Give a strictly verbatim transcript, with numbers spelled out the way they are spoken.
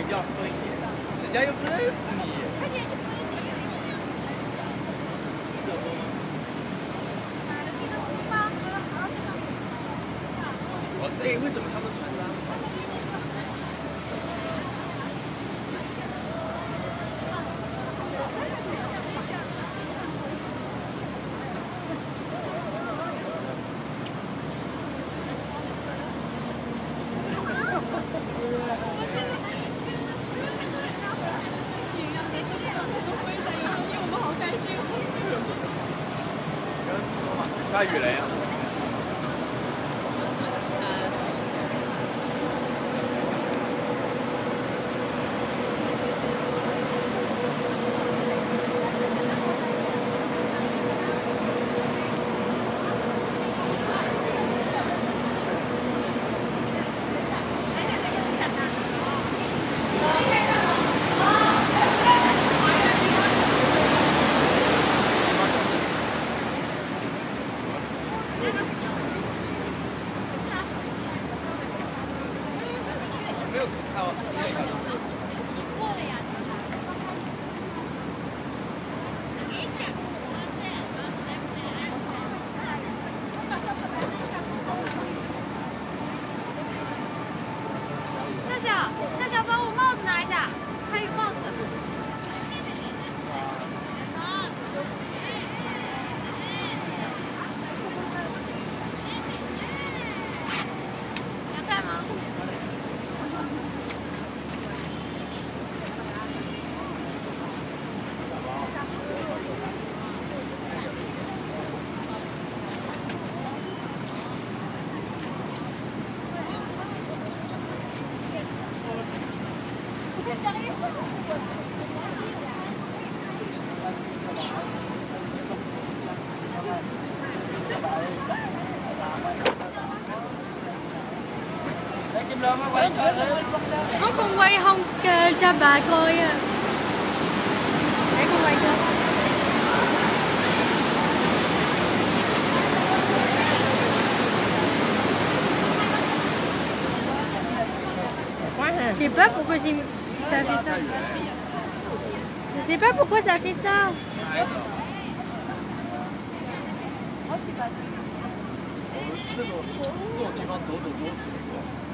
要分一点，人家又不认识你。哦，对，为什么他们穿这样少？下雨了呀！没有看到，没有看到。 笑笑，笑笑，帮我帽子拿一下，还有帽子。要戴吗？Nó con quay không kê cho bà coi à. Để con quay cho. Je sais pas pourquoi j'ai... ça fait ça. Je sais pas pourquoi ça fait ça. 这种这种地方走走多舒服。